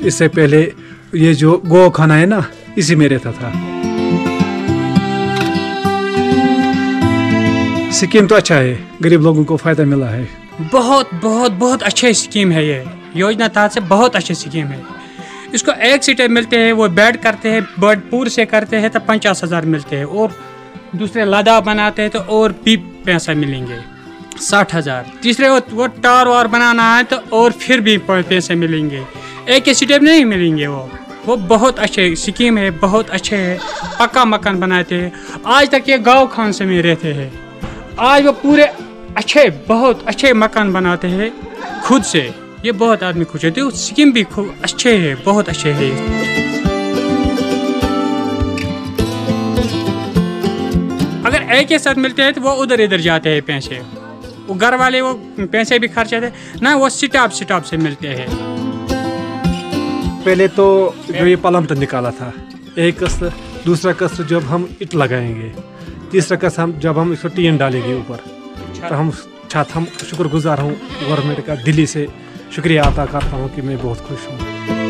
इससे पहले ये जो गो खाना है ना, इसी में रहता था। स्कीम तो अच्छा है, गरीब लोगों को फायदा मिला है। बहुत बहुत बहुत अच्छी स्कीम है ये योजना तहत से, बहुत अच्छी स्कीम है। इसको एक सीटें मिलते हैं, वो बेड करते हैं, बेड पूरे से करते हैं तो 50,000 मिलते हैं, और दूसरे लदा बनाते हैं तो और भी पैसा मिलेंगे 60,000। तीसरे वो टार वार बनाना है तो और फिर भी पैसे मिलेंगे, एक ही सीटें नहीं मिलेंगे। वो बहुत अच्छे स्कीम है, बहुत अच्छे है। पक्का मकान बनाते हैं। आज तक ये गाँव खान से में रहते हैं, आज वो पूरे अच्छे बहुत अच्छे मकान बनाते हैं खुद से। ये बहुत आदमी खुश है, स्कीम भी अच्छे है, बहुत अच्छे है। अगर एक के साथ मिलते हैं तो वो उधर इधर जाते हैं पैसे, वो घर वाले वो पैसे भी खर्चाते ना, वो स्टाफ से मिलते हैं। पहले तो जो ये पलम निकाला था, एक कस्त, दूसरा कस्त जब हम ईंट लगाएंगे, तीसरा कस्त हम जब हम इसको टीन डालेंगे ऊपर, तो हम शुक्रगुजार हूँ गवर्नमेंट का, दिल्ली से शुक्रिया अदा करता हूँ कि मैं बहुत खुश हूँ।